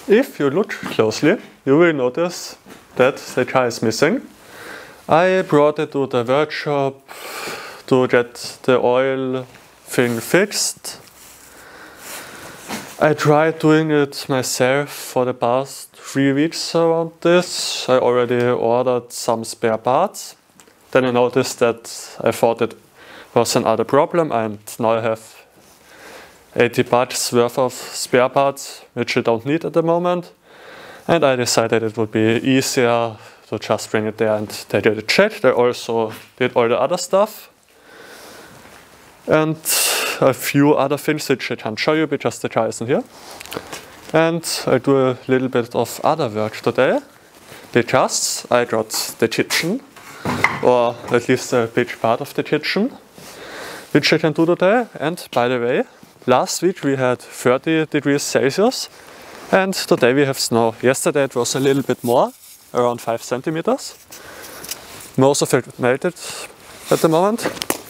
If you look closely, you will notice that the jar is missing. I brought it to the workshop to get the oil thing fixed. I tried doing it myself for the past 3 weeks around this. I already ordered some spare parts. Then I noticed that I thought it was another problem, and now I have 80 bucks worth of spare parts, which I don't need at the moment. And I decided it would be easier to just bring it there, and they did it checked. They also did all the other stuff. And a few other things which I can't show you because the jar isn't here. And I'll do a little bit of other work today because I got the kitchen, or at least a big part of the kitchen, which I can do today. And by the way, last week we had 30 degrees Celsius and today we have snow. Yesterday it was a little bit more, around 5 centimeters. Most of it melted at the moment.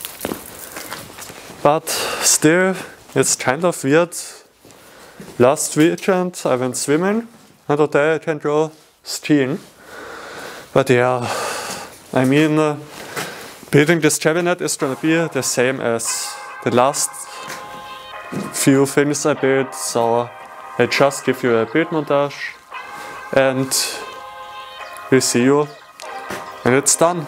But still, it's kind of weird. Last weekend I went swimming and today I can go skiing. But yeah, I mean, building this cabinet is gonna be the same as the last few things I built, so I just give you a build montage and we'll see you when it's done.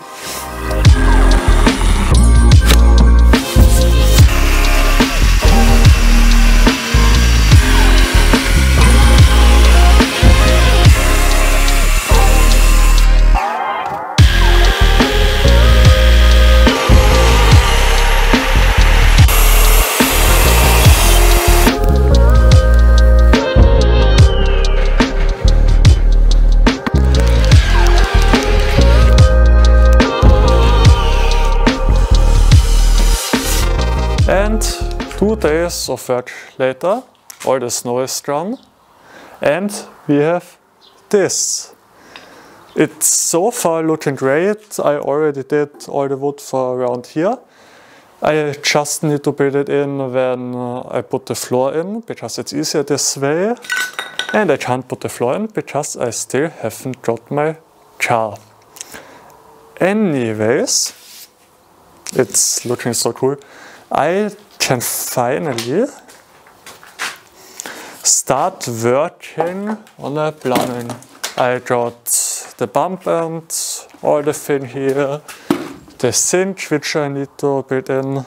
And 2 days of work later, all the snow is gone, and we have this. It's so far looking great. I already did all the wood for around here. I just need to build it in when I put the floor in, because it's easier this way. And I can't put the floor in because I still haven't got my jar. Anyways, it's looking so cool. I can finally start working on a plumbing. I got the bump end, all the thing here, the sink which I need to build in,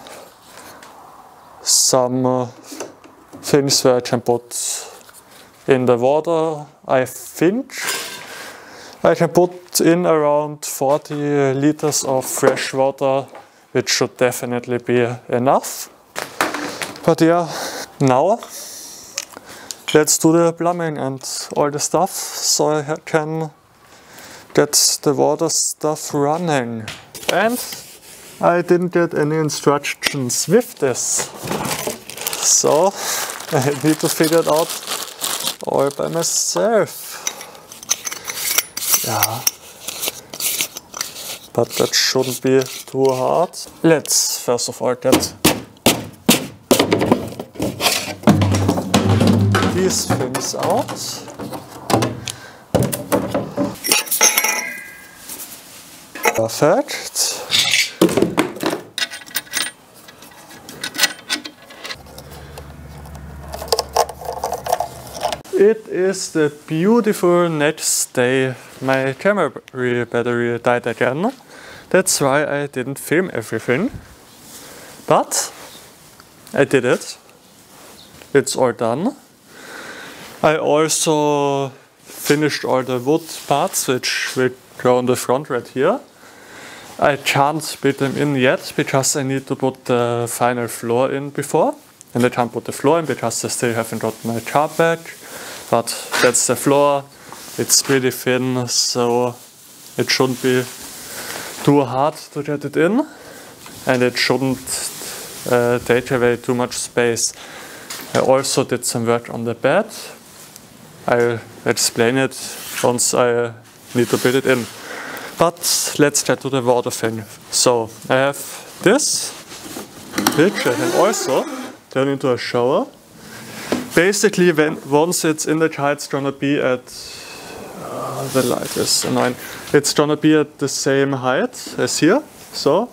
some things where I can put in the water. I think I can put in around 40 liters of fresh water, which should definitely be enough. But yeah, now let's do the plumbing and all the stuff so I can get the water stuff running. And I didn't get any instructions with this, so I need to figure it out all by myself. Yeah. But that shouldn't be too hard. Let's first of all get these things out. Perfect. It is the beautiful next day. My camera battery died again. That's why I didn't film everything. But I did it. It's all done. I also finished all the wood parts which will go on the front right here. I can't build them in yet because I need to put the final floor in before. And I can't put the floor in because I still haven't got my car back. But that's the floor. It's pretty thin, so it shouldn't be too hard to get it in. And it shouldn't take away too much space. I also did some work on the bed. I'll explain it once I need to build it in. But let's get to the water thing. So I have this, which I can also turn into a shower. basically once it's in the car, it's gonna be at the light is annoying. It's gonna be at the same height as here. So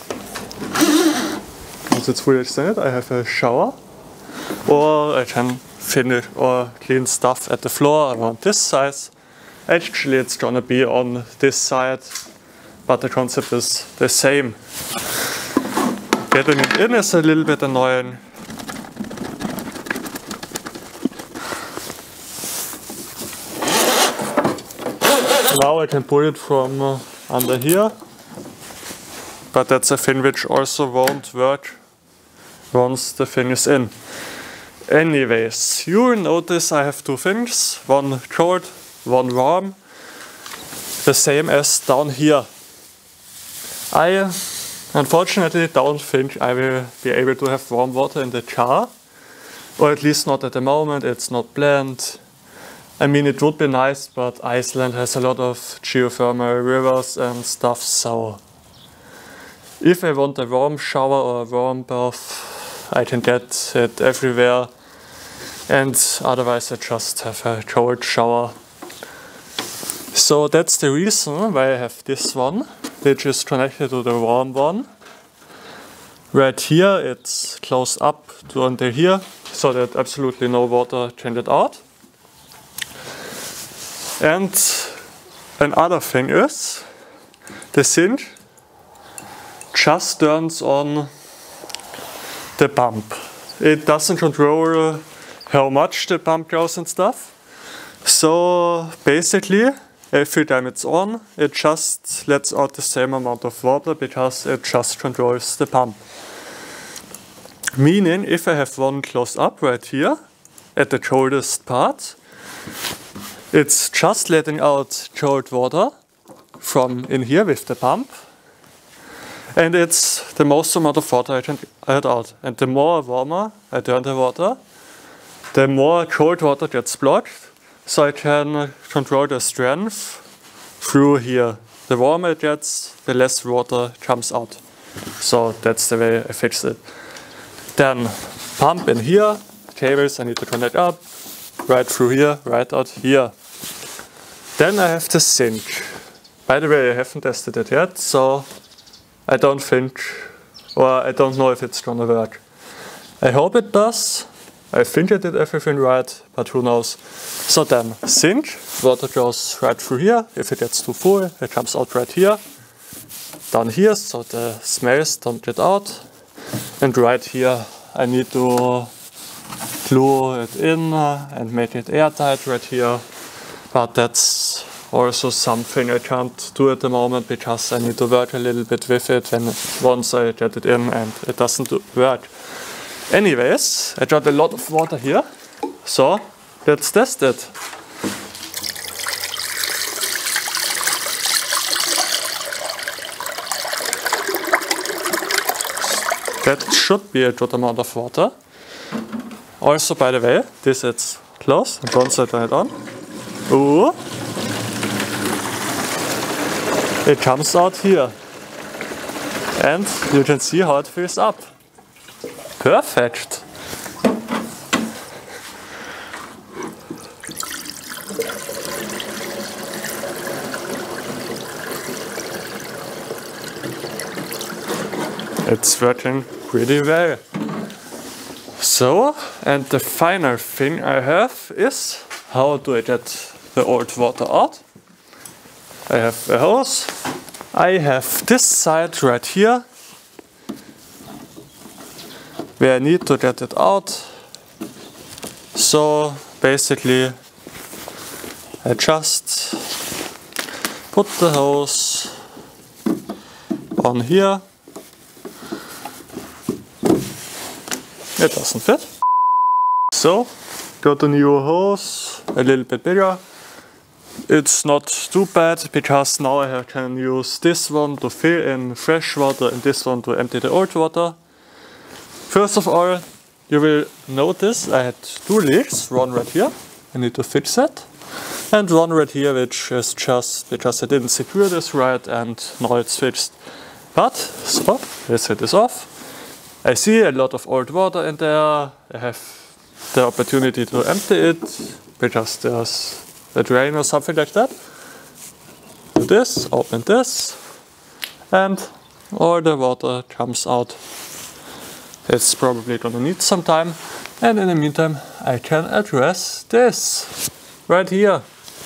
once it's fully extended, I have a shower, or I can finish or clean stuff at the floor around this size. Actually, it's gonna be on this side, but the concept is the same. Getting it in is a little bit annoying. Now I can pull it from under here, but that's a thing which also won't work once the thing is in. Anyways, you'll notice I have two things, one cold, one warm, the same as down here. I unfortunately don't think I will be able to have warm water in the car, or at least not at the moment. It's not planned. I mean, it would be nice, but Iceland has a lot of geothermal rivers and stuff, so if I want a warm shower or a warm bath, I can get it everywhere, and otherwise I just have a cold shower. So that's the reason why I have this one, which is connected to the warm one. Right here it's closed up to until here, so that absolutely no water can get out. And another thing is, the sink just turns on the pump. It doesn't control how much the pump goes and stuff. So basically, every time it's on, it just lets out the same amount of water because it just controls the pump. Meaning, if I have one closed up right here, at the coldest part, it's just letting out cold water from in here with the pump. And it's the most amount of water I can add out. And the more warmer I turn the water, the more cold water gets blocked. So I can control the strength through here. The warmer it gets, the less water comes out. So that's the way I fix it. Then pump in here, cables I need to connect up, right through here, right out here. Then I have the sink. By the way, I haven't tested it yet, so I don't think, or I don't know if it's gonna work. I hope it does. I think I did everything right, but who knows. So then, sink, water goes right through here. If it gets too full, it comes out right here. Down here, so the smells don't get out. And right here, I need to glue it in and make it airtight right here. But that's also something I can't do at the moment because I need to work a little bit with it once I get it in and it doesn't work. Anyways, I got a lot of water here, so let's test it. That should be a good amount of water. Also, by the way, this is closed, and once I turn it on, ooh, it comes out here. And you can see how it fills up. Perfect. It's working pretty well. So, and the final thing I have is, how do I get the old water out? I have a hose. I have this side right here, where I need to get it out. So basically I just put the hose on here. It doesn't fit. So got a new hose, a little bit bigger. It's not too bad because now I can use this one to fill in fresh water and this one to empty the old water. First of all, you will notice I had two leaks, one right here, I need to fix it, and one right here which is just because I didn't secure this right and now it's fixed. But, so, let's set this off. I see a lot of old water in there, I have the opportunity to empty it because there's a drain or something like that. Do this, open this, and all the water comes out. It's probably gonna need some time, and in the meantime I can address this right here.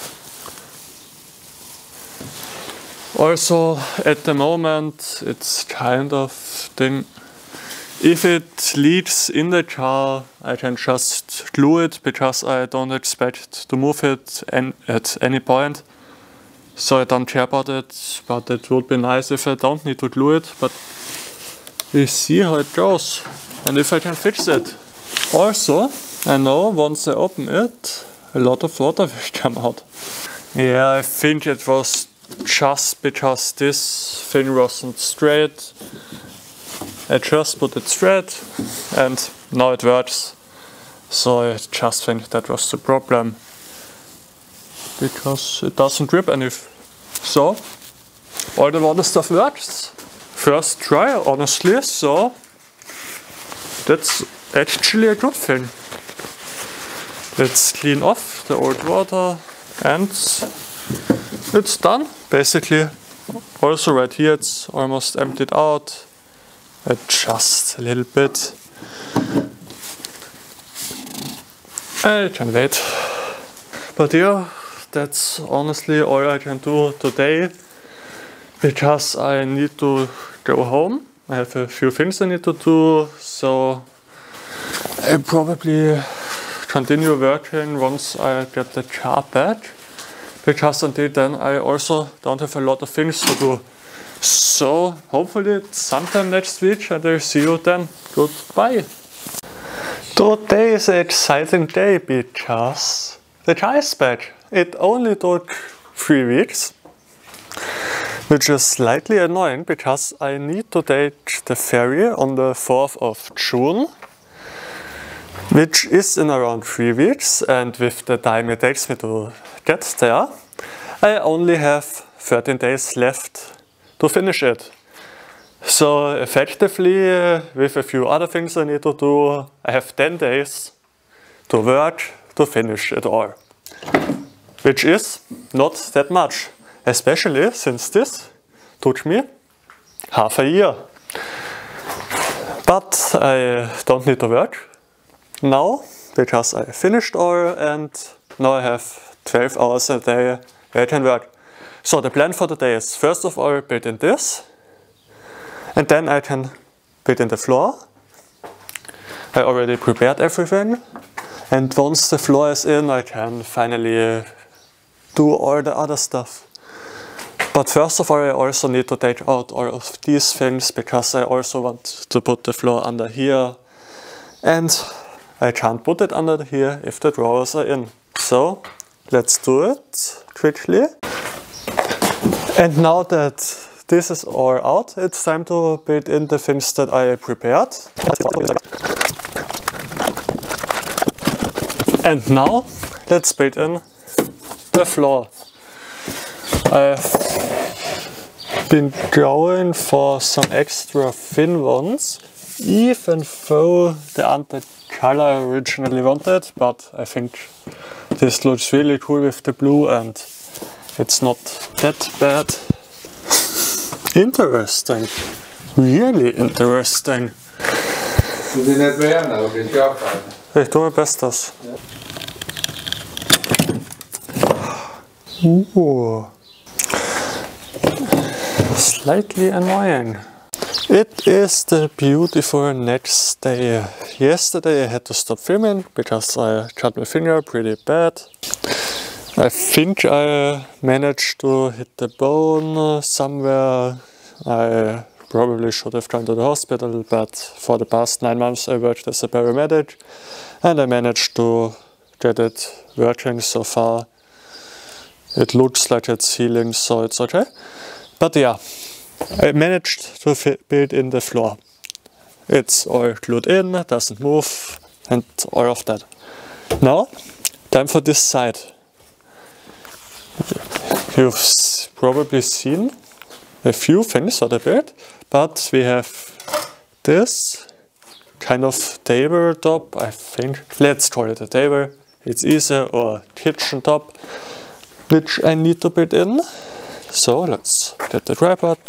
Also, at the moment it's kind of thing. If it leaks in the jar, I can just glue it because I don't expect to move it at any point. So I don't care about it, but it would be nice if I don't need to glue it, but we see how it goes and if I can fix it. Also, I know once I open it, a lot of water will come out. Yeah, I think it was just because this thing wasn't straight. I just put it straight and now it works. So I just think that was the problem. Because it doesn't grip anything. So, all the water stuff works. First try, honestly, so that's actually a good thing. Let's clean off the old water and it's done, basically. Also right here it's almost emptied out. Just a little bit. I can wait. But yeah, that's honestly all I can do today. Because I need to go home. I have a few things I need to do, so I'll probably continue working once I get the car back. Because until then I also don't have a lot of things to do. So hopefully sometime next week and I'll see you then. Goodbye. Today is an exciting day because the car is back. It only took 3 weeks, which is slightly annoying because I need to take the ferry on the 4th of June, which is in around 3 weeks, and with the time it takes me to get there, I only have 13 days left to finish it. So effectively, with a few other things I need to do, I have 10 days to work to finish it all. Which is not that much, especially since this took me half a year. But I don't need to work now because I finished all and now I have 12 hours a day where I can work. So the plan for today is first of all build in this, and then I can build in the floor. I already prepared everything, and once the floor is in I can finally do all the other stuff. But first of all I also need to take out all of these things because I also want to put the floor under here, and I can't put it under here if the drawers are in. So let's do it quickly. And now that this is all out, it's time to build in the things that I prepared. And now let's build in the floor. I've been going for some extra thin ones, even though they aren't the color I originally wanted, but I think this looks really cool with the blue and it's not that bad. Interesting. Really interesting. Du vill inte värna och bli köpare. Ich tue mein Bestes. Slightly annoying. It is the beautiful next day. Yesterday I had to stop filming because I cut my finger pretty bad. I think I managed to hit the bone somewhere. I probably should have gone to the hospital, but for the past 9 months I worked as a paramedic and I managed to get it working so far. It looks like it's healing, so it's okay. But yeah, I managed to build in the floor. It's all glued in, doesn't move, and all of that. Now, time for this side. You've probably seen a few things on the build, but we have this kind of tabletop, I think. Let's call it a table. It's easier, or kitchen top, which I need to build in. So let's get the tripod.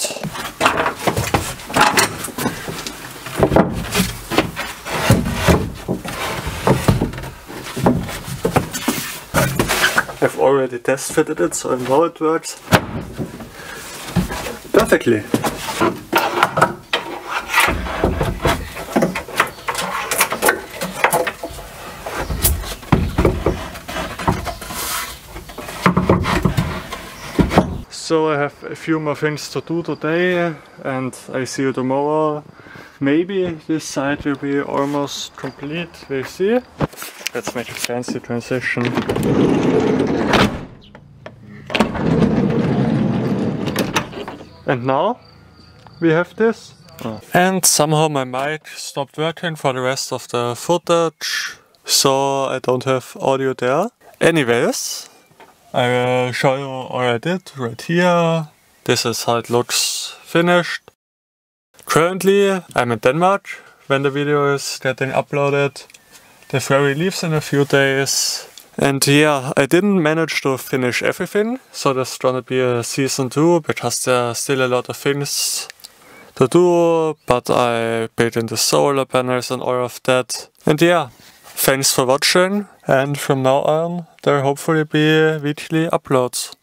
I've already test fitted it, so I know it works perfectly. So I have a few more things to do today, and I see you tomorrow. Maybe this side will be almost complete, we'll see. Let's make a fancy transition. And now we have this. And somehow my mic stopped working for the rest of the footage, so I don't have audio there. Anyways, I will show you all I did right here. This is how it looks finished. Currently I'm in Denmark when the video is getting uploaded. The ferry leaves in a few days. And yeah, I didn't manage to finish everything, so there's gonna be a season 2 because there are still a lot of things to do, but I built in the solar panels and all of that. And yeah, thanks for watching, and from now on there hopefully be weekly uploads.